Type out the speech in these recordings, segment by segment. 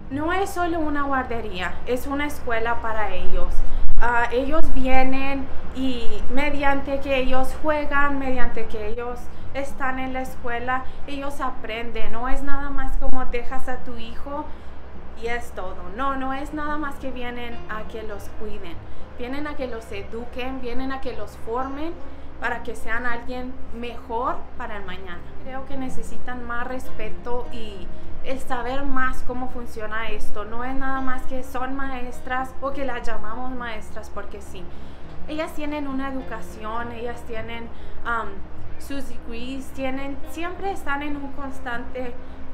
No es solo una guardería, es una escuela para ellos. Ellos vienen y mediante que ellos juegan, mediante que ellos están en la escuela, ellos aprenden. No es nada más como dejas a tu hijo y es todo. No, no es nada más que vienen a que los cuiden. Vienen a que los eduquen, vienen a que los formen para que sean alguien mejor para el mañana. Creo que necesitan más respeto y el saber más cómo funciona esto. No es nada más que son maestras o que las llamamos maestras porque sí. Ellas tienen una educación, ellas tienen sus degrees, siempre están en un constante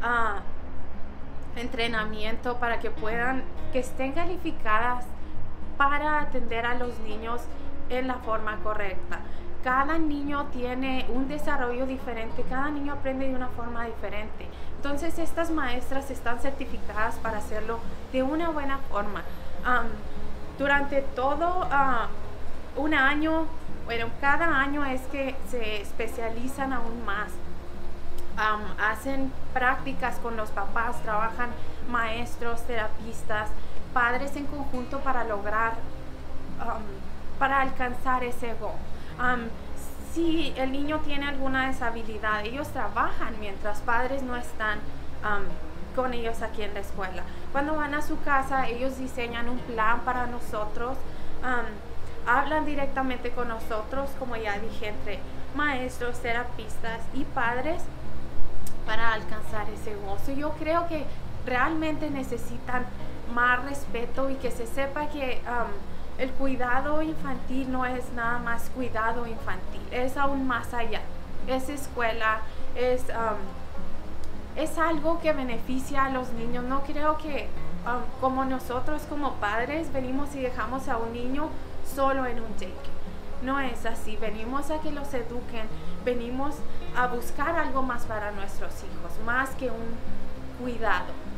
entrenamiento para que estén calificadas para atender a los niños en la forma correcta. Cada niño tiene un desarrollo diferente, cada niño aprende de una forma diferente. Entonces estas maestras están certificadas para hacerlo de una buena forma. Durante todo un año, bueno, cada año es que se especializan aún más. Hacen prácticas con los papás, trabajan maestros, terapistas, padres en conjunto para lograr, para alcanzar ese goal. Si el niño tiene alguna deshabilidad, ellos trabajan mientras padres no están con ellos aquí en la escuela. Cuando van a su casa, ellos diseñan un plan para nosotros, hablan directamente con nosotros, como ya dije, entre maestros, terapistas y padres para alcanzar ese gozo. Yo creo que realmente necesitan más respeto y que se sepa que el cuidado infantil no es nada más cuidado infantil, es aún más allá. Es escuela, es algo que beneficia a los niños. No creo que como nosotros como padres venimos y dejamos a un niño solo en un daycare. No es así, venimos a que los eduquen, venimos a buscar algo más para nuestros hijos, más que un cuidado.